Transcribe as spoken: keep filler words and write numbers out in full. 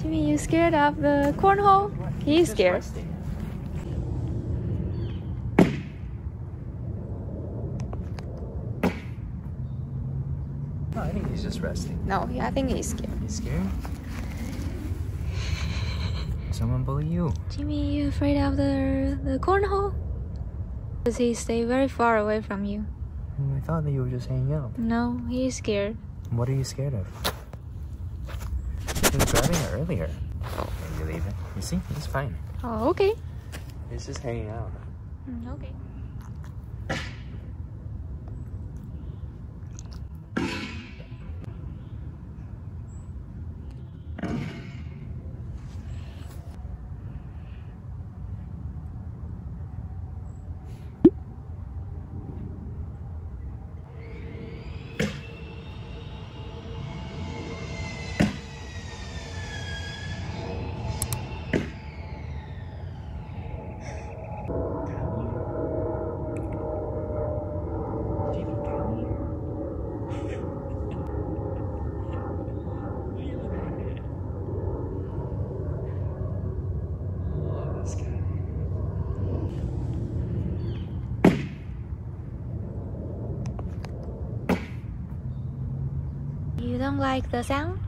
Jimmy, you scared of the cornhole? He's scared. Resting. No, I think he's just resting. No, I think he's scared. He's scared? Someone bully you. Jimmy, you afraid of the the cornhole? Does he stay very far away from you? I thought that you were just hanging out. No, he's scared. What are you scared of? He was grabbing it earlier. Can you leave it? You see? He's fine. Oh, okay. He's just hanging out. Mm, okay. You don't like the sound?